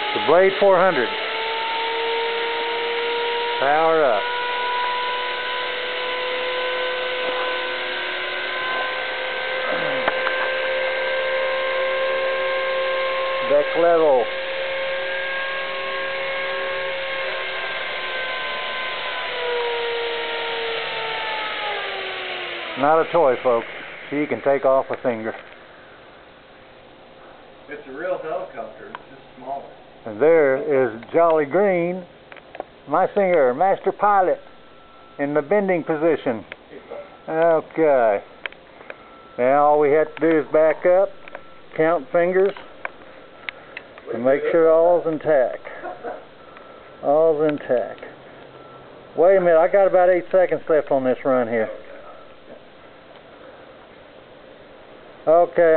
The Blade 400. Power up. Deck level. Not a toy, folks. She can take off a finger. It's a real helicopter, it's just smaller. And there is Jolly Green, my singer, master pilot, in the bending position. Okay. Now all we have to do is back up, count fingers, and make sure all's intact. All's intact. Wait a minute, I got about 8 seconds left on this run here. Okay.